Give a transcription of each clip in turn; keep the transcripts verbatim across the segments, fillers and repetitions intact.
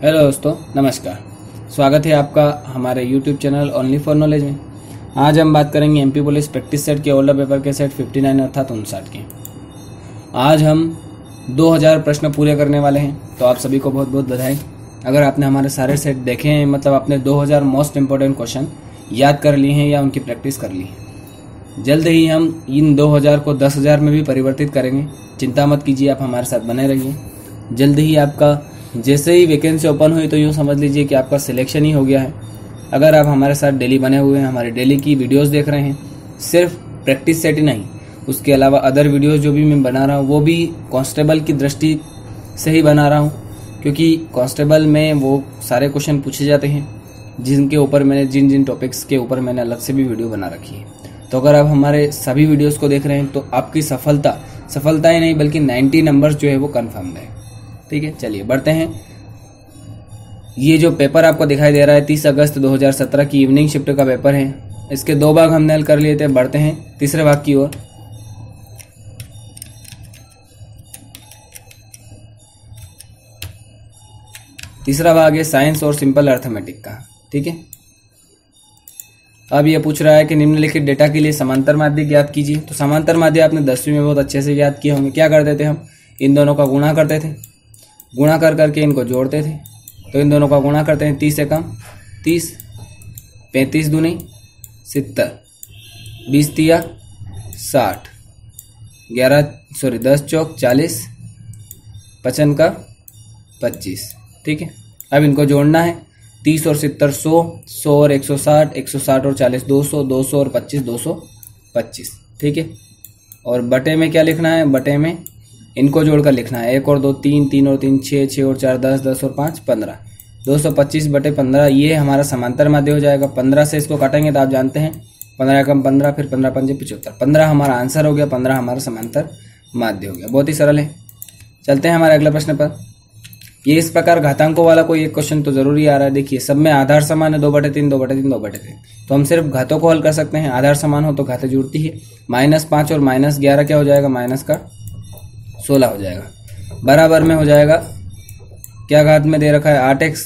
Hello दोस्तों, नमस्कार। स्वागत है आपका हमारे YouTube channel only for knowledge में। आज हम बात करेंगे एमपी पुलिस प्रैक्टिस सेट के ओल्डर पेपर के सेट उनसठ अर्थात उनसठ के। आज हम दो हज़ार प्रश्न पूरे करने वाले हैं, तो आप सभी को बहुत बहुत बधाई। अगर आपने हमारे सारे सेट देखे हैं, मतलब आपने दो हज़ार मोस्ट इम्पोर्टेंट क्वेश्चन याद कर लिए हैं या उनकी प्रैक्टिस कर ली है। जल्द ही हम इन दो हज़ार को दस हज़ार में भी परिवर्तित करेंगे। चिंता मत कीजिए, आप हमारे साथ बने रहिए। जल्द ही आपका जैसे ही वैकेंसी ओपन हुई तो यूँ समझ लीजिए कि आपका सिलेक्शन ही हो गया है। अगर आप हमारे साथ डेली बने हुए हैं, हमारे डेली की वीडियोस देख रहे हैं, सिर्फ प्रैक्टिस सेट ही नहीं, उसके अलावा अदर वीडियोस जो भी मैं बना रहा हूँ वो भी कांस्टेबल की दृष्टि से ही बना रहा हूँ, क्योंकि कांस्टेबल में वो सारे क्वेश्चन पूछे जाते हैं जिनके ऊपर मैंने जिन जिन टॉपिक्स के ऊपर मैंने अलग से भी वीडियो बना रखी है। तो अगर आप हमारे सभी वीडियोस को देख रहे हैं तो आपकी सफलता सफलता ही नहीं बल्कि नब्बे नंबर्स जो है वो कन्फर्म है। ठीक है, चलिए बढ़ते हैं। ये जो पेपर आपको दिखाई दे रहा है तीस अगस्त दो हज़ार सत्रह की इवनिंग शिफ्ट का पेपर है। इसके दो भाग हमने हल कर लिए थे। बढ़ते हैं तीसरे भाग की ओर। तीसरा भाग है साइंस और सिंपल अर्थमेटिक का। ठीक है, अब ये पूछ रहा है कि निम्नलिखित डेटा के लिए समांतर माध्य ज्ञात कीजिए। तो समांतर माध्य आपने दसवीं में बहुत अच्छे से याद किए होंगे। क्या करते थे हम? इन दोनों का गुणा करते थे, गुणा कर करके इनको जोड़ते थे। तो इन दोनों का गुणा करते हैं, तीस एकम तीस, पैंतीस दूनी सत्तर, बीस तिया साठ, ग्यारह सॉरी दस चौक चालीस, पचन का पच्चीस। ठीक है, अब इनको जोड़ना है। तीस और सत्तर सौ, सौ और एक सौ साठ, एक सौ साठ और चालीस दो सौ, दो सौ और पच्चीस दो सौ पच्चीस। ठीक है, और बटे में क्या लिखना है? बटे में इनको जोड़कर लिखना है। एक और दो तीन, तीन और तीन छः, छः और चार दस, दस और पाँच पंद्रह, दो सौ पच्चीस बटे पंद्रह। ये हमारा समांतर माध्य हो जाएगा। पंद्रह से इसको काटेंगे तो आप जानते हैं पंद्रह कम पंद्रह, फिर पंद्रह पंजे पिचहत्तर, पंद्रह हमारा आंसर हो गया, पंद्रह हमारा समांतर माध्य हो गया। बहुत ही सरल है। चलते हैं हमारे अगले प्रश्न पर। ये इस प्रकार घातांकों वाला कोई एक क्वेश्चन तो जरूरी आ रहा है। देखिए, सब में आधार समान है, दो बटे तीन, दो बटे तीन, दो बटे तीन। तो हम सिर्फ घातों को हल कर सकते हैं। आधार समान हो तो घातें जुड़ती है। माइनस पाँच और माइनस ग्यारह क्या हो जाएगा? माइनस का सोलह हो जाएगा। बराबर में हो जाएगा, क्या घात में दे रखा है? आठ एक्स।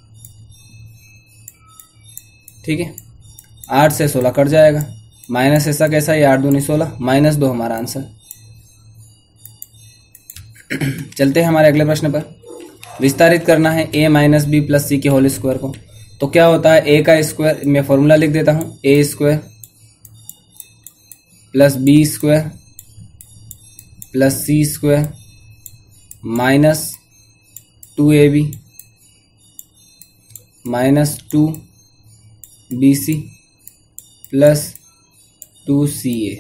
ठीक है, आठ से सोलह कट जाएगा। माइनस ऐसा कैसा है? आठ दूनी सोलह, माइनस दो हमारा आंसर। चलते हैं हमारे अगले प्रश्न पर। विस्तारित करना है A minus B plus C के होल स्क्वायर को। तो क्या होता है? ए का स्क्वायर, मैं फॉर्मूला लिख देता हूं, A square plus B square plus C square minus two A B minus two B C plus two C A.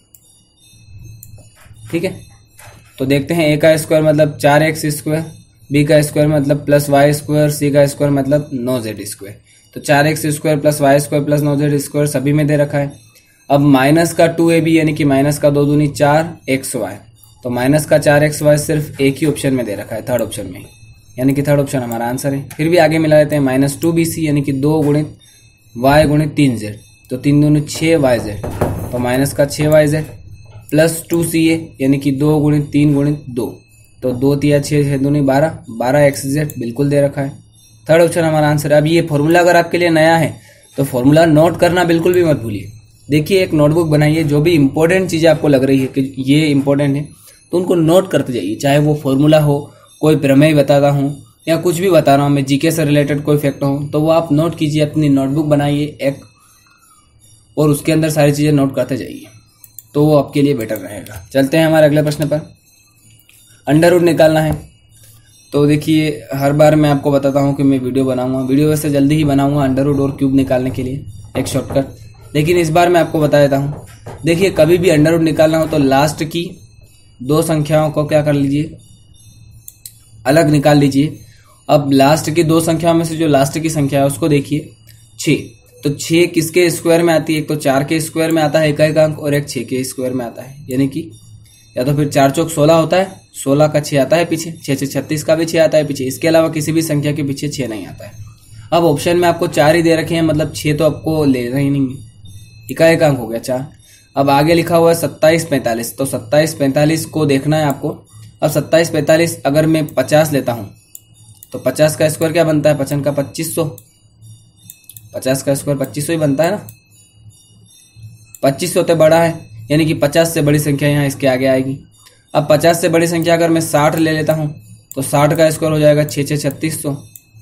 ठीक है, तो देखते हैं। ए का स्क्वायर मतलब चार एक्स स्क्वायर, बी का स्क्वायर मतलब प्लस वाई स्क्वायर, सी का स्क्वायर मतलब नौ जेड स्क्वायर। तो चार X square plus Y square plus नौ जेड स्क्वायर सभी में दे रखा है। अब माइनस का टू ए बी यानी कि माइनस का दो दूनी चार एक्स वाई, तो माइनस का चार एक्स वाई सिर्फ एक ही ऑप्शन में दे रखा है, थर्ड ऑप्शन में, यानी कि थर्ड ऑप्शन हमारा आंसर है। फिर भी आगे मिला देते हैं। माइनस टू बी सी यानी कि दो गुणित वाई गुणित तीन जेड, तो तीन दूनी छः वाई जेड, तो माइनस का छः Y Z plus two C A यानी कि दो गुणित तीन गुणित दो, तो दो तिया छः, छः दूनी बारह, बारह एक्स जेड बिल्कुल दे रखा है। थर्ड ऑप्शन हमारा आंसर है। अब ये फॉर्मूला अगर आपके लिए नया है तो फॉर्मूला नोट करना बिल्कुल भी मत भूलिए। देखिए, एक नोटबुक बनाइए, जो भी इंपॉर्टेंट चीज़ें आपको लग रही है कि ये इंपॉर्टेंट है तो उनको नोट करते जाइए। चाहे वो फॉर्मूला हो, कोई प्रमेय बताता हूँ या कुछ भी बता रहा हूँ मैं, जीके से रिलेटेड कोई फैक्ट हो, तो वो आप नोट कीजिए। अपनी नोटबुक बनाइए एक, और उसके अंदर सारी चीज़ें नोट करते जाइए, तो वो आपके लिए बेटर रहेगा। चलते हैं हमारे अगले प्रश्न पर। अंडर रूट निकालना है। तो देखिए, हर बार मैं आपको बताता हूँ कि मैं वीडियो बनाऊंगा, वीडियो वैसे जल्दी ही बनाऊंगा अंडर रूट और क्यूब निकालने के लिए एक शॉर्टकट, लेकिन इस बार मैं आपको बता देता हूँ। देखिए, कभी भी अंडर रूट निकालना हो तो लास्ट की दो संख्याओं को क्या कर लीजिए? अलग निकाल लीजिए। अब लास्ट की दो संख्याओं में से जो लास्ट की संख्या है उसको देखिए, छः। तो छः किसके स्क्वायर में आती है? एक तो चार के स्क्वायर में आता है एक एक अंक, और एक छः के स्क्वायर में आता है, यानी कि या तो फिर चार चौक सोलह होता है, सोलह का छः आता है पीछे, छः छः छत्तीस का भी छः आता है पीछे। इसके अलावा किसी भी संख्या के पीछे छः नहीं आता है। अब ऑप्शन में आपको चार ही दे रखे हैं, मतलब छः तो आपको लेना ही नहीं है, इकाएक अंक हो गया चार। अब आगे लिखा हुआ है सत्ताईस पैंतालीस, तो सत्ताईस पैंतालीस को देखना है आपको। अब सत्ताईस पैंतालीस अगर मैं पचास लेता हूँ तो पचास का स्क्वायर क्या बनता है, पचपन का पच्चीस सौ, पचास का स्क्वायर पच्चीस सौ ही बनता है ना, पच्चीस सौ तो बड़ा है, यानी कि पचास से बड़ी संख्या यहाँ इसके आगे आएगी। अब पचास से बड़ी संख्या अगर मैं साठ ले लेता हूँ तो साठ का स्क्वायर हो जाएगा छः छः छत्तीस सौ।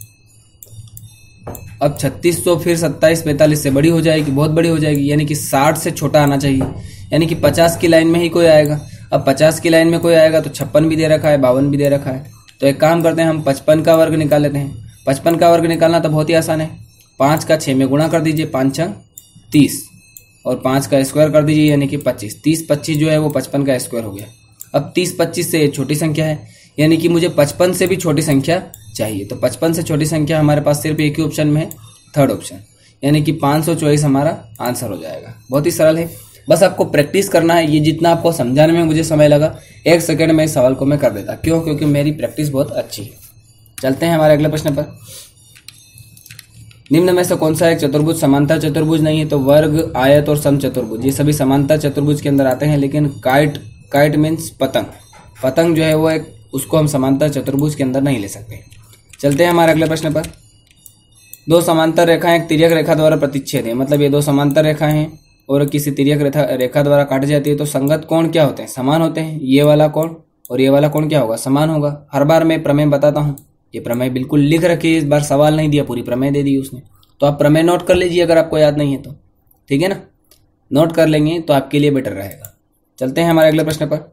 अब छत्तीस सौ फिर सत्ताईस पैंतालीस से बड़ी हो जाएगी, बहुत बड़ी हो जाएगी, यानी कि साठ से छोटा आना चाहिए, यानी कि पचास की लाइन में ही कोई आएगा। अब पचास की लाइन में कोई आएगा तो छप्पन भी दे रखा है, बावन भी दे रखा है। तो एक काम करते हैं, हम पचपन का वर्ग निकाल लेते हैं। पचपन का वर्ग निकालना तो बहुत ही आसान है, पाँच का छः में गुणा कर दीजिए, पाँच छः तीस, और पाँच का स्क्वायर कर दीजिए यानी कि पच्चीस। तीस पच्चीस जो है वो पचपन का स्क्वायर हो गया। अब तीस पच्चीस से छोटी संख्या है, यानी कि मुझे पचपन से भी छोटी संख्या चाहिए। तो पचपन से छोटी संख्या हमारे पास सिर्फ एक ही ऑप्शन में है, थर्ड ऑप्शन, यानी कि पाँच सौ चौबीस हमारा आंसर हो जाएगा। बहुत ही सरल है, बस आपको प्रैक्टिस करना है। ये जितना आपको समझाने में मुझे समय लगा, एक सेकंड में इस सवाल को मैं कर देता। क्यों? क्योंकि मेरी प्रैक्टिस बहुत अच्छी है। चलते हैं हमारे अगले प्रश्न पर। निम्न में से कौन सा एक चतुर्भुज समांतर चतुर्भुज नहीं है? तो वर्ग, आयत और समचतुर्भुज ये सभी समांतर चतुर्भुज के अंदर आते हैं, लेकिन काइट, काइट मीन्स पतंग, पतंग जो है वो एक, उसको हम समांतर चतुर्भुज के अंदर नहीं ले सकते। चलते हैं हमारे अगले प्रश्न पर। दो समांतर रेखाएं एक तिर्यक रेखा द्वारा प्रतिच्छेद है, मतलब ये दो समांतर रेखाएं हैं और किसी तिर्यक रेखा रेखा द्वारा काटी जाती है, तो संगत कोण क्या होते हैं? समान होते हैं। ये वाला कोण और ये वाला कोण क्या होगा? समान होगा। हर बार मैं प्रमेय बताता हूँ, ये प्रमेय बिल्कुल लिख रखिए, इस बार सवाल नहीं दिया, पूरी प्रमेय दे दी उसने। तो आप प्रमेय नोट कर लीजिए अगर आपको याद नहीं है तो, ठीक है ना, नोट कर लेंगे तो आपके लिए बेटर रहेगा। चलते हैं हमारे अगले प्रश्न पर।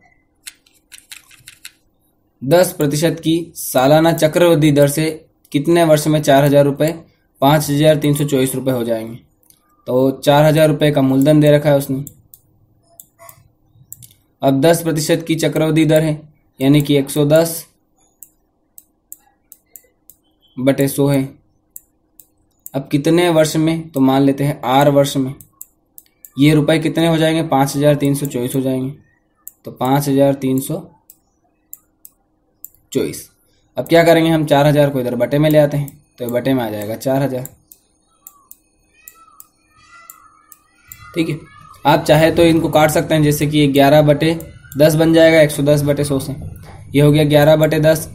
दस प्रतिशत की सालाना चक्रवृद्धि दर से कितने वर्ष में चार हजार रुपये पाँच हजार तीन सौ चौबीस रुपये हो जाएंगे? तो चार हजार रुपये का मूलधन दे रखा है उसने। अब दस प्रतिशत की चक्रवृद्धि दर है, यानी कि एक सौ दस बटे सौ है। अब कितने वर्ष में? तो मान लेते हैं आर वर्ष में। ये रुपए कितने हो जाएंगे? पाँच हजार तीन सौ चौबीस हो जाएंगे। तो पाँच हजार तीन सौ चौबीस। अब क्या करेंगे हम? चार हजार को इधर बटे में ले आते हैं, तो बटे में आ जाएगा चार हजार। ठीक है, आप चाहे तो इनको काट सकते हैं, जैसे कि ये ग्यारह बटे दस बन जाएगा, एक सौ दस बटे सौ से। ये हो गया ग्यारह बटे दस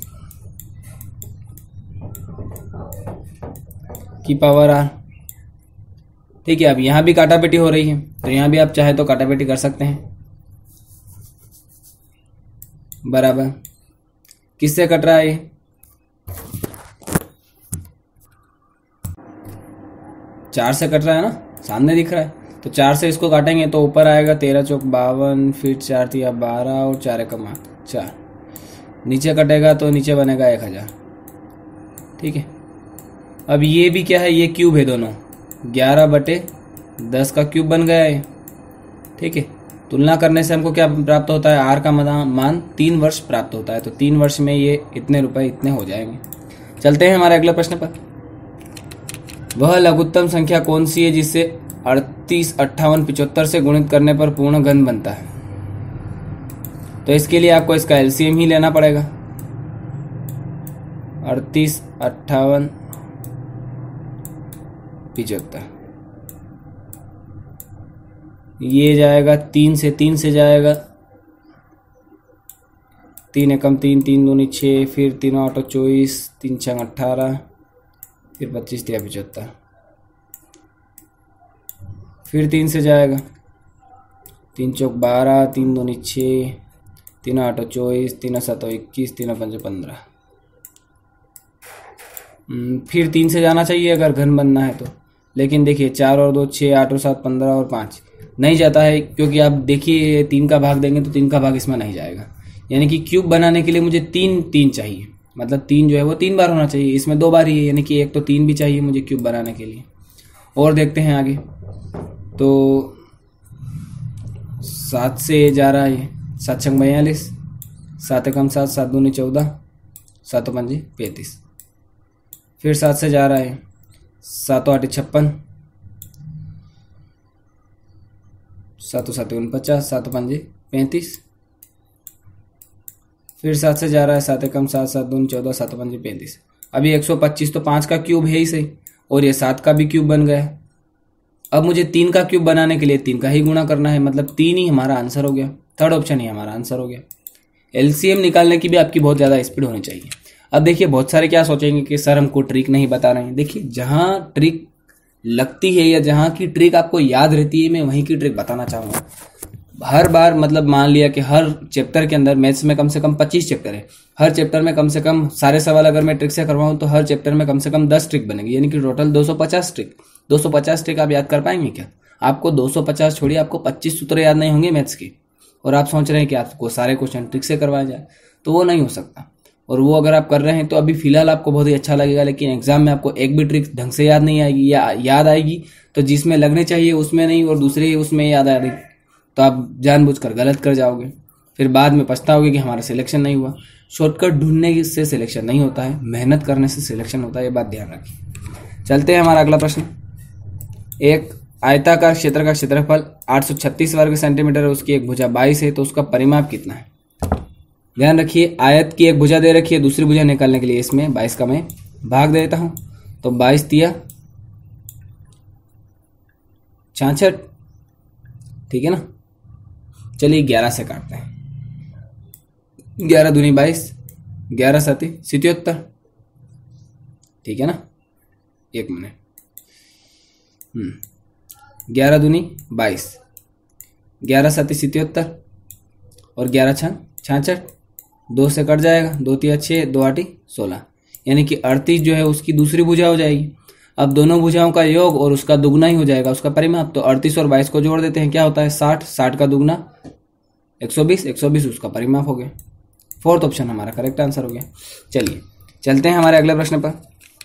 की पावर आर। ठीक है, अब यहां भी काटापेटी हो रही है, तो यहां भी आप चाहे तो काटापेटी कर सकते हैं। बराबर किससे कट रहा है? ये चार से कट रहा है ना, सामने दिख रहा है। तो चार से इसको काटेंगे तो ऊपर आएगा तेरह चौक बावन, फिर चार तिया बारह और चार एकम आठ, चार। नीचे कटेगा तो नीचे बनेगा एक हजार। ठीक है, अब ये भी क्या है? ये क्यूब है दोनों, ग्यारह बटे दस का क्यूब बन गया है। ठीक है, तुलना करने से हमको क्या प्राप्त होता है? आर का मान तीन वर्ष प्राप्त होता है। तो तीन वर्ष में ये इतने रुपए इतने हो जाएंगे। चलते हैं हमारे अगले प्रश्न पर। वह लघुत्तम संख्या कौन सी है जिससे अड़तीस अट्ठावन पिचहत्तर से गुणित करने पर पूर्ण घन बनता है? तो इसके लिए आपको इसका एलसीएम ही लेना पड़ेगा। अड़तीस अट्ठावन पिचहत्तर, ये जाएगा तीन से, तीन से जाएगा तीन एकम तीन, तीन दूनी छः, फिर तीन आठ चौबीस, तीन छः अट्ठारह, फिर पच्चीस तिया पिचहत्तर, फिर तीन से जाएगा तीन चौक बारह, तीन दूनी छः, तीन आठ चौबीस, तीन सात इक्कीस, तीन पंच पंद्रह। फिर तीन से जाना चाहिए अगर घन बनना है तो, लेकिन देखिए चार और दो छः, आठ और सात पंद्रह और पाँच नहीं जाता है, क्योंकि आप देखिए तीन का भाग देंगे तो तीन का भाग इसमें नहीं जाएगा। यानी कि क्यूब बनाने के लिए मुझे तीन तीन चाहिए, मतलब तीन जो है वो तीन बार होना चाहिए, इसमें दो बार ही है, यानी कि एक तो तीन भी चाहिए मुझे क्यूब बनाने के लिए। और देखते हैं आगे, तो सात से जा रहा है, सात छंग बयालीस, सात एकम सात, सात दूनी चौदह, सातों पंजे पैंतीस। फिर सात से जा रहा है, सातों आठ छप्पन, सातों सात उनपचास, सातों पंजे पैंतीस। फिर सात से जा रहा है, सात एकम सात, सात दूनी चौदह, सातों पंजे पैंतीस। अभी एक सौ पच्चीस तो पाँच का क्यूब है ही सही, और ये सात का भी क्यूब बन गया। अब मुझे तीन का क्यूब बनाने के लिए तीन का ही गुणा करना है, मतलब तीन ही हमारा आंसर हो गया, थर्ड ऑप्शन ही हमारा आंसर हो गया। एलसीएम निकालने की भी आपकी बहुत ज़्यादा स्पीड होनी चाहिए। अब देखिए बहुत सारे क्या सोचेंगे कि सर हमको ट्रिक नहीं बता रहे हैं। देखिए जहां ट्रिक लगती है या जहां की ट्रिक आपको याद रहती है, मैं वहीं की ट्रिक बताना चाहूंगा। हर बार मतलब मान लिया कि हर चैप्टर के अंदर, मैथ्स में कम से कम पच्चीस चैप्टर है, हर चैप्टर में कम से कम सारे सवाल अगर मैं ट्रिक से करवाऊं तो हर चैप्टर में कम से कम दस ट्रिक बनेगी, यानी कि टोटल दो सौ पचास ट्रिक। दो सौ पचास ट्रिक आप याद कर पाएंगे क्या? आपको दो सौ पचास छोड़िए, आपको पच्चीस सूत्र याद नहीं होंगे मैथ्स के, और आप सोच रहे हैं कि आपको सारे क्वेश्चन ट्रिक से करवाया जाए, तो वो नहीं हो सकता। और वो अगर आप कर रहे हैं तो अभी फिलहाल आपको बहुत ही अच्छा लगेगा, लेकिन एग्जाम में आपको एक भी ट्रिक ढंग से याद नहीं आएगी, या याद आएगी तो जिसमें लगने चाहिए उसमें नहीं और दूसरे उसमें याद आएगी, तो आप जानबूझकर गलत कर जाओगे, फिर बाद में पछताओगे कि हमारा सिलेक्शन नहीं हुआ। शॉर्टकट ढूंढने से सिलेक्शन नहीं होता है, मेहनत करने से सिलेक्शन होता है, ये बात ध्यान रखिए। चलते हैं हमारा अगला प्रश्न। एक आयताकार क्षेत्र का क्षेत्रफल आठ सौ छत्तीस वर्ग सेंटीमीटर है, उसकी एक भुजा बाईस है, तो उसका परिमाप कितना है? ध्यान रखिए, आयत की एक भुजा दे रखी है, दूसरी भुजा निकालने के लिए इसमें बाईस का मैं भाग दे देता हूं, तो बाईस दिया छाछठ, ठीक है ना। चलिए ग्यारह से काटते हैं, ग्यारह दूनी बाईस, ग्यारह सती सितहत्तर, ठीक है ना। एक मिनट, हम्म ग्यारह दूनी बाईस, ग्यारह सती सितहत्तर और ग्यारह छः छाछठ, दो से कट जाएगा, दो तिया छः, दो आठी सोलह, यानी कि अड़तीस जो है उसकी दूसरी भुजा हो जाएगी। अब दोनों भुजाओं का योग और उसका दुगना ही हो जाएगा उसका परिमाप, तो अड़तीस और बाईस को जोड़ देते हैं, क्या होता है साठ, साठ का दुगना एक सौ बीस, एक सौ बीस उसका परिमाप हो गया। फोर्थ ऑप्शन हमारा करेक्ट आंसर हो गया। चलिए चलते हैं हमारे अगले प्रश्न पर।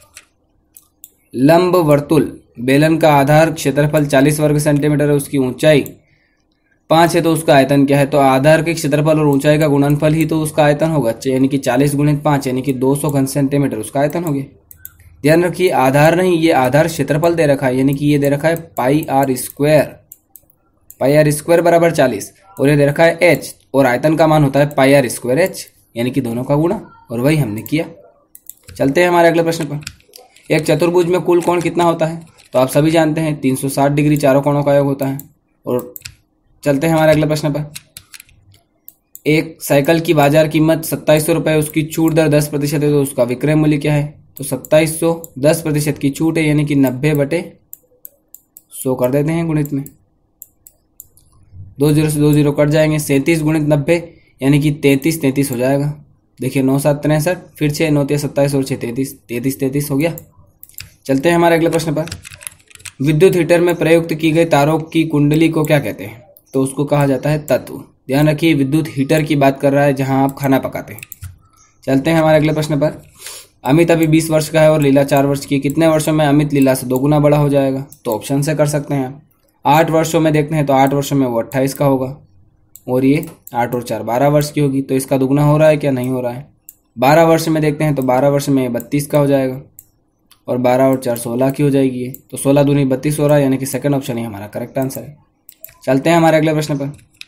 लंब वर्तुल बेलन का आधार क्षेत्रफल चालीस वर्ग सेंटीमीटर है, उसकी ऊंचाई पांच है, तो उसका आयतन क्या है? तो आधार के क्षेत्रफल और ऊंचाई का गुणनफल ही तो उसका आयतन होगा, यानी कि चालीस गुणित पांच यानी कि दो सौ घन सेंटीमीटर उसका आयतन हो गया। ध्यान रखिए आधार नहीं, ये आधार क्षेत्रफल दे रखा है, यानी कि ये दे रखा है pi R square, pi R square बराबर चालीस, और ये दे रखा है एच, और आयतन का मान होता है पाई आर स्क्वायर एच, यानी कि दोनों का गुणा, और वही हमने किया। चलते हैं हमारे अगले प्रश्न पर। एक चतुर्भुज में कुल कोण कितना होता है? तो आप सभी जानते हैं तीन सौ साठ डिग्री चारों कोणों का योग होता है। और चलते हैं हमारे अगले प्रश्न पर। एक साइकिल की बाजार कीमत सत्ताईस सौ रुपए, उसकी छूट दर दस प्रतिशत है, तो उसका विक्रय मूल्य क्या है? तो सत्ताईस सौ दस प्रतिशत की छूट है, यानी कि नब्बे बटे सौ कर देते हैं गुणित में, दो जीरो से दो जीरो कट जाएंगे, सैंतीस गुणित नब्बे यानी कि तैंतीस तैंतीस हो जाएगा। देखिए नौ सात तिरसठ, फिर छः नौ तिया सत्ताईस और छः तैंतीस, तैंतीस तैंतीस हो गया। चलते हैं हमारे अगले प्रश्न पर। विद्युत हीटर में प्रयुक्त की गई तारों की कुंडली को क्या कहते हैं? तो उसको कहा जाता है तत्व। ध्यान रखिए विद्युत हीटर की बात कर रहा है जहां आप खाना पकाते हैं। चलते हैं हमारे अगले प्रश्न पर। अमित अभी बीस वर्ष का है और लीला चार वर्ष की, कितने वर्षों में अमित लीला से दोगुना बड़ा हो जाएगा? तो ऑप्शन से कर सकते हैं आप। आठ वर्षों में देखते हैं तो आठ वर्षों में वो अट्ठाईस का होगा, और ये आठ और चार बारह वर्ष की होगी, तो इसका दुगना हो रहा है क्या? नहीं हो रहा है। बारह वर्ष में देखते हैं तो बारह वर्ष में बत्तीस का हो जाएगा, और बारह और चार सोलह की हो जाएगी, तो सोलह दूनी बत्तीस हो रहा है, यानी कि सेकंड ऑप्शन ही हमारा करेक्ट आंसर है। चलते हैं हमारे अगले प्रश्न पर।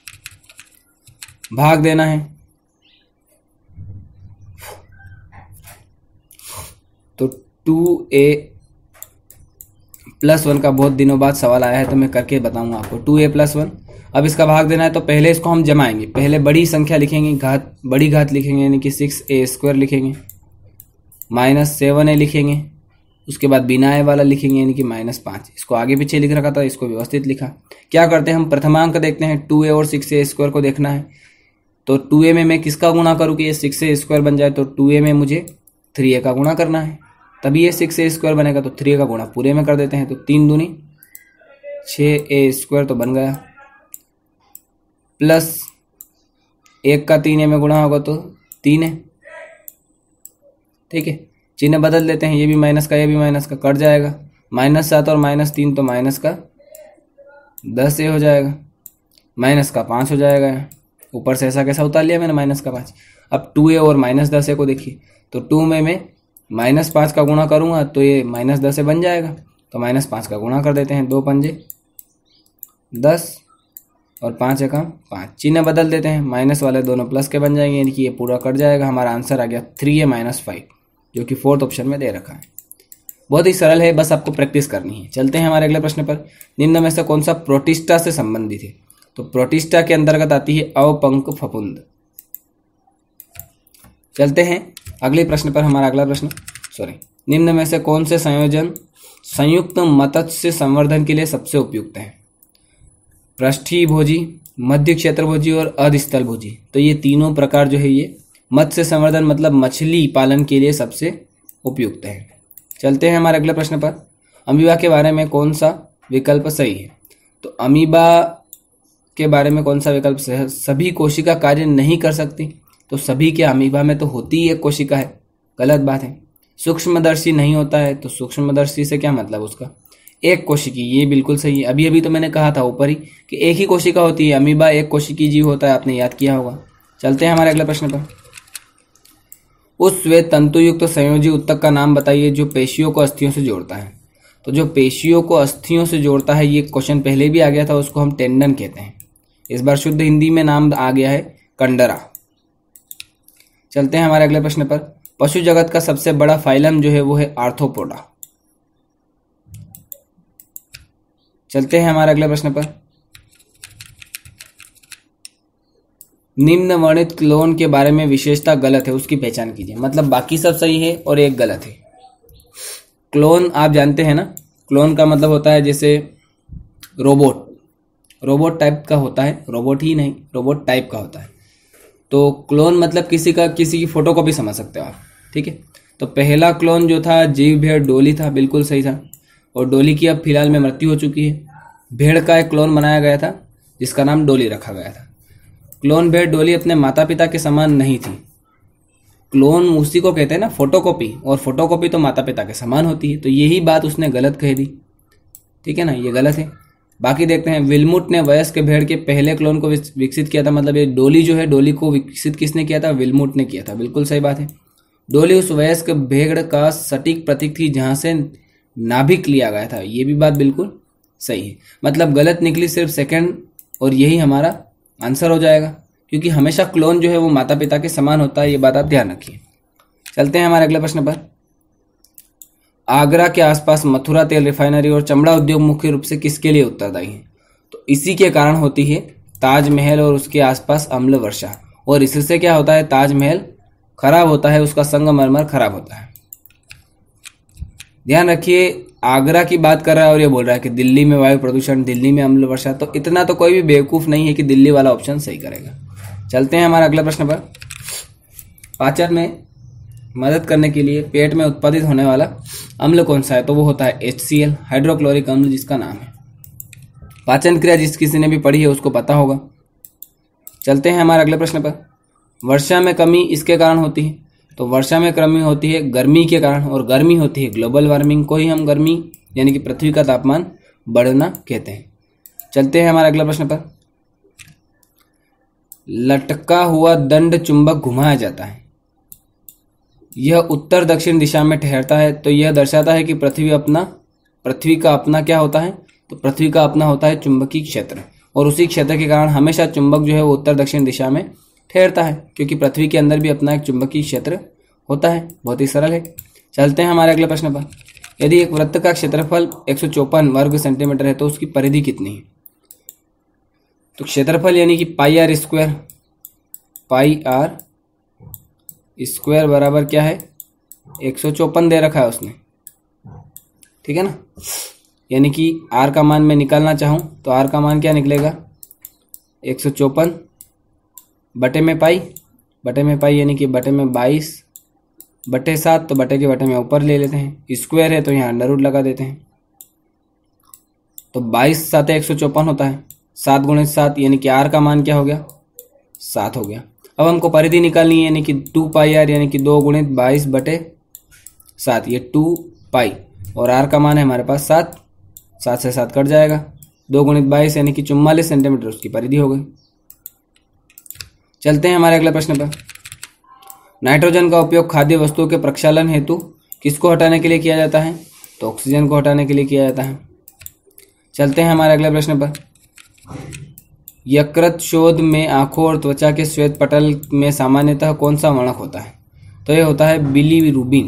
भाग देना है, तो टू ए प्लस वन का बहुत दिनों बाद सवाल आया है, तो मैं करके बताऊंगा आपको। टू ए प्लस वन, अब इसका भाग देना है तो पहले इसको हम जमाएंगे। पहले बड़ी संख्या लिखेंगे, घात बड़ी घात लिखेंगे, यानी कि सिक्स ए स्क्वायर लिखेंगे, माइनस सेवन ए लिखेंगे, उसके बाद बिना ए वाला लिखेंगे, यानी कि माइनस पाँच। इसको आगे पीछे लिख रखा था, इसको व्यवस्थित लिखा। क्या करते हैं हम? प्रथमांक देखते हैं, टू ए और सिक्स ए स्क्वायर को देखना है। तो टू ए में मैं किसका गुणा करूँ कि ये सिक्स ए स्क्वायर बन जाए? तो टू ए में मुझे थ्री ए का गुणा करना है, तभी ये सिक्स ए स्क्वायर बनेगा। तो थ्री ए का गुणा पूरे में कर देते हैं, तो तीन दूनी छः ए स्क्वायर तो बन गया, प्लस एक का तीन ए में गुणा होगा तो तीन है, ठीक है। चिन्ह बदल देते हैं, ये भी माइनस का ये भी माइनस का, कट जाएगा। माइनस सात और माइनस तीन तो माइनस का दस ए हो जाएगा, माइनस का पाँच हो जाएगा। ऊपर से ऐसा कैसा उतार लिया मैंने, माइनस का पाँच। अब टू ए और माइनस दस ए को देखिए, तो टू में मैं माइनस पाँच का गुणा करूंगा तो ये माइनस दस ए बन जाएगा, तो माइनस पाँच का गुणा कर देते हैं। दो पंजे दस और पाँच एकम पाँच, चिन्ह बदल देते हैं, माइनस वाले दोनों प्लस के बन जाएंगे, यानी कि ये पूरा कट जाएगा। हमारा आंसर आ गया थ्री ए माइनस फाइव, जो कि फोर्थ ऑप्शन में दे रखा है। बहुत ही सरल है, बस आपको प्रैक्टिस करनी है। चलते हैं हमारे अगले प्रश्न पर। निम्न में से कौन सा प्रोटिस्टा से संबंधित है? तो प्रोटिस्टा के अंतर्गत आती है अवपंक फफूंद। चलते हैं अगले प्रश्न पर हमारा अगला प्रश्न, सॉरी, निम्न में से कौन से संयोजन संयुक्त मत्स्य संवर्धन के लिए सबसे उपयुक्त है? पृष्ठीय भोजी, मध्य क्षेत्र भोजी और अधस्थल भोजी। तो ये तीनों प्रकार जो है ये मत्स्य संवर्धन मतलब मछली पालन के लिए सबसे उपयुक्त है। चलते हैं हमारे अगले प्रश्न पर, अमीबा के बारे में कौन सा विकल्प सही है? तो अमीबा के बारे में कौन सा विकल्प सही है? सभी कोशिका कार्य नहीं कर सकती, तो सभी के अमीबा में तो होती ही एक कोशिका है, गलत बात है। सूक्ष्मदर्शी नहीं होता है, तो सूक्ष्मदर्शी से क्या मतलब उसका? एक कोशिकी, ये बिल्कुल सही है। अभी अभी तो मैंने कहा था ऊपर ही कि एक ही कोशिका होती है, अमीबा एक कोशिकी जीव होता है, आपने याद किया होगा। चलते हैं हमारे अगले प्रश्न पर, उस श्वेत तंतुयुक्त संयोजी उत्तक का नाम बताइए जो पेशियों को अस्थियों से जोड़ता है। तो जो पेशियों को अस्थियों से जोड़ता है, ये क्वेश्चन पहले भी आ गया था, उसको हम टेंडन कहते हैं। इस बार शुद्ध हिंदी में नाम आ गया है कंडरा। चलते हैं हमारे अगले प्रश्न पर, पशु जगत का सबसे बड़ा फाइलम जो है वो है आर्थ्रोपोडा। चलते हैं हमारे अगले प्रश्न पर, निम्न वर्णित क्लोन के बारे में विशेषता गलत है, उसकी पहचान कीजिए। मतलब बाकी सब सही है और एक गलत है। क्लोन आप जानते हैं ना, क्लोन का मतलब होता है जैसे रोबोट, रोबोट टाइप का होता है, रोबोट ही नहीं, रोबोट टाइप का होता है। तो क्लोन मतलब किसी का किसी की फोटोकॉपी समझ सकते हो आप, ठीक है। तो पहला क्लोन जो था जीव भेड़ डोली था, बिल्कुल सही था, और डोली की अब फिलहाल में मृत्यु हो चुकी है। भेड़ का एक क्लोन बनाया गया था जिसका नाम डोली रखा गया था। क्लोन भेड़ डोली अपने माता पिता के समान नहीं थी। क्लोन उसी को कहते हैं ना फोटोकॉपी, और फोटोकॉपी तो माता पिता के समान होती है। तो यही बात उसने गलत कह दी, ठीक है ना, ये गलत है। बाकी देखते हैं, विल्मुट ने वयस्क भेड़ के पहले क्लोन को विकसित किया था। मतलब ये डोली जो है, डोली को विकसित किसने किया था? विल्मुट ने किया था, बिल्कुल सही बात है। डोली उस वयस्क भेड़ का सटीक प्रतीक थी जहां से नाभिक लिया गया था, ये भी बात बिल्कुल सही है। मतलब गलत निकली सिर्फ सेकंड, और यही हमारा आंसर हो जाएगा, क्योंकि हमेशा क्लोन जो है वो माता पिता के समान होता है, ये बात आप ध्यान रखिए। चलते हैं हमारे अगले प्रश्न पर, आगरा के आसपास मथुरा तेल रिफाइनरी और चमड़ा उद्योग मुख्य रूप से किसके लिए उत्तरदायी है? तो इसी के कारण होती है ताजमहल और उसके आसपास अम्ल वर्षा, और इससे क्या होता है? ताजमहल खराब होता है, उसका संगमरमर खराब होता है। ध्यान रखिए, आगरा की बात कर रहा है और ये बोल रहा है कि दिल्ली में वायु प्रदूषण, दिल्ली में अम्ल वर्षा। तो इतना तो कोई भी बेवकूफ नहीं है कि दिल्ली वाला ऑप्शन सही करेगा। चलते हैं हमारे अगले प्रश्न पर, पाचन में मदद करने के लिए पेट में उत्पादित होने वाला अम्ल कौन सा है? तो वो होता है एच सी एल, हाइड्रोक्लोरिक अम्ल जिसका नाम है। पाचन क्रिया जिस किसी ने भी पढ़ी है उसको पता होगा। चलते हैं हमारे अगले प्रश्न पर, वर्षा में कमी इसके कारण होती है। तो वर्षा में कमी होती है गर्मी के कारण, और गर्मी होती है ग्लोबल वार्मिंग को ही हम गर्मी यानी कि पृथ्वी का तापमान बढ़ना कहते हैं। चलते हैं हमारे अगले प्रश्न पर, लटका हुआ दंड चुंबक घुमाया जाता है, यह उत्तर दक्षिण दिशा में ठहरता है। तो यह दर्शाता है कि पृथ्वी अपना पृथ्वी का अपना क्या होता है? तो पृथ्वी का अपना होता है चुंबकीय क्षेत्र, और उसी क्षेत्र के कारण हमेशा चुंबक जो है वो उत्तर दक्षिण दिशा में ठहरता है, क्योंकि पृथ्वी के अंदर भी अपना एक चुंबकीय क्षेत्र होता है। बहुत ही सरल है। चलते हैं हमारे अगले प्रश्न पर, यदि एक वृत्त का क्षेत्रफल एक सौ चौपन वर्ग सेंटीमीटर है तो उसकी परिधि कितनी है? तो क्षेत्रफल यानी कि pi R square, pi R square बराबर क्या है? एक सौ चौपन दे रखा है उसने, ठीक है ना। यानी कि आर का मान मैं निकालना चाहूं तो आर का मान क्या निकलेगा? एक सौ चौपन बटे में पाई, बटे में पाई यानी कि बटे में बाईस बटे सात, तो बटे के बटे में ऊपर ले लेते हैं, स्क्वायर है तो यहाँ अंडर रूट लगा देते हैं। तो बाईस सात एक सौ चौपन होता है, सात गुणित सात यानी कि आर का मान क्या हो गया? सात हो गया। अब हमको परिधि निकालनी है, यानी कि टू पाई आर यानी कि दो गुणित बाईस बटे सात, ये टू पाई, और आर का मान है हमारे पास सात, सात से सात कट जाएगा, दो गुणित बाईस यानी कि चुम्मालीस सेंटीमीटर उसकी परिधि हो गई। चलते हैं हमारे अगले प्रश्न पर, नाइट्रोजन का उपयोग खाद्य वस्तुओं के प्रक्षालन हेतु किसको हटाने के लिए किया जाता है? तो ऑक्सीजन को हटाने के लिए किया जाता है। चलते हैं हमारे अगले प्रश्न पर, यकृत शोध में आंखों और त्वचा के श्वेत पटल में सामान्यतः कौन सा वर्णक होता है? तो यह होता है बिलीरुबिन।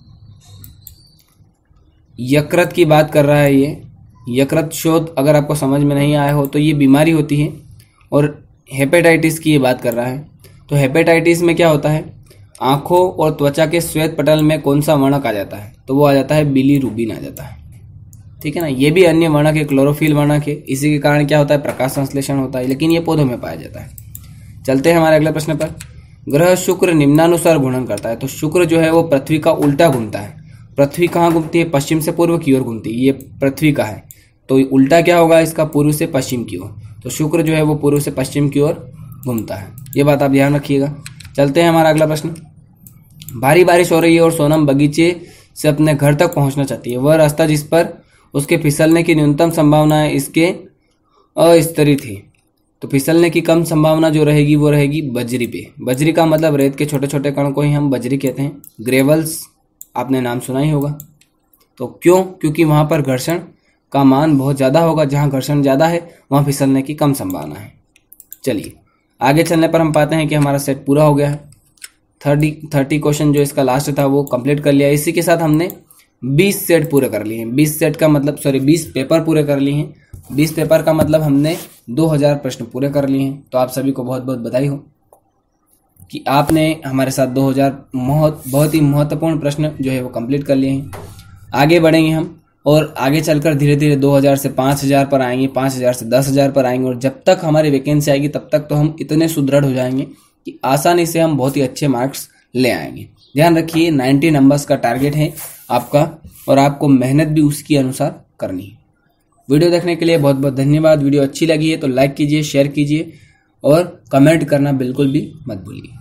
यकृत की बात कर रहा है ये। यकृत शोध अगर आपको समझ में नहीं आया हो तो ये बीमारी होती है, और हेपेटाइटिस की ये बात कर रहा है। तो हेपेटाइटिस में क्या होता है? आंखों और त्वचा के श्वेत पटल में कौन सा वर्णक आ जाता है? तो वो आ जाता है बिलीरुबिन आ जाता है। ठीक है ना, ये भी अन्य वर्णक है, क्लोरोफिल वर्णक है। इसी के कारण क्या होता है? प्रकाश संश्लेषण होता है, लेकिन ये पौधों में पाया जाता है। चलते हैं हमारे अगले प्रश्न पर। ग्रह शुक्र निम्नानुसार घूर्णन करता है। तो शुक्र जो है वो पृथ्वी का उल्टा घूमता है। पृथ्वी कहाँ घूमती है? पश्चिम से पूर्व की ओर घूमती है। ये पृथ्वी का है, तो उल्टा क्या होगा इसका? पूर्व से पश्चिम की ओर। तो शुक्र जो है वो पूर्व से पश्चिम की ओर घूमता है, ये बात आप ध्यान रखिएगा। चलते हैं हमारा अगला प्रश्न। भारी बारिश हो रही है और सोनम बगीचे से अपने घर तक पहुंचना चाहती है। वह रास्ता जिस पर उसके फिसलने की न्यूनतम संभावना है इसके अस्तरित है। तो फिसलने की कम संभावना जो रहेगी वो रहेगी बजरी पे। बजरी का मतलब रेत के छोटे छोटे कण को ही हम बजरी कहते हैं। ग्रेवल्स आपने नाम सुना ही होगा। तो क्यों? क्योंकि वहां पर घर्षण का मान बहुत ज्यादा होगा। जहां घर्षण ज्यादा है वहां फिसलने की कम संभावना है। चलिए आगे चलने पर हम पाते हैं कि हमारा सेट पूरा हो गया है। थर्टी थर्टी क्वेश्चन जो इसका लास्ट था वो कंप्लीट कर लिया। इसी के साथ हमने बीस सेट पूरे कर लिए हैं। बीस सेट का मतलब सॉरी बीस पेपर पूरे कर लिए हैं। बीस पेपर का मतलब हमने दो हज़ार प्रश्न पूरे कर लिए हैं। तो आप सभी को बहुत बहुत बधाई हो कि आपने हमारे साथ दो हज़ार बहुत बहुत ही महत्वपूर्ण प्रश्न जो है वो कंप्लीट कर लिए हैं। आगे बढ़ेंगे हम और आगे चलकर धीरे धीरे दो हज़ार से पाँच हज़ार पर आएंगे, पाँच हज़ार से दस हज़ार पर आएंगे, और जब तक हमारी वैकेंसी आएगी तब तक तो हम इतने सुदृढ़ हो जाएंगे कि आसानी से हम बहुत ही अच्छे मार्क्स ले आएंगे। ध्यान रखिए नब्बे नंबर्स का टारगेट है आपका, और आपको मेहनत भी उसके अनुसार करनी है। वीडियो देखने के लिए बहुत बहुत धन्यवाद। वीडियो अच्छी लगी है तो लाइक कीजिए, शेयर कीजिए और कमेंट करना बिल्कुल भी मत भूलिए।